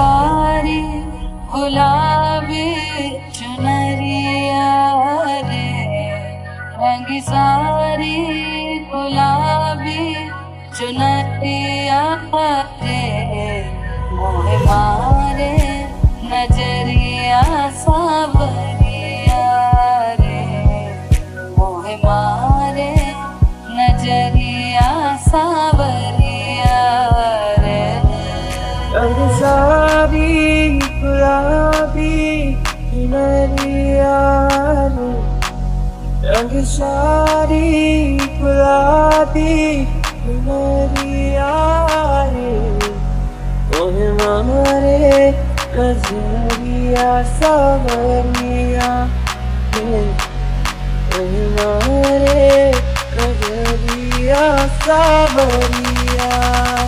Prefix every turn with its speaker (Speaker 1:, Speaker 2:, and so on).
Speaker 1: सारी गुलाबी चुनरिया रे, रंग सारी गुलाबी चुनरिया रे, मोहे मारे नजरिया सावरिया रे, मोहे मारे नजरिया सावरिया रे।
Speaker 2: रंग सारी गुलाबी चुनरिया रे, रंग सारी गुलाबी चुनरिया रे, मोहे मारे नजरिया सावरिया रे, मोहे मारे नजरिया सावरिया।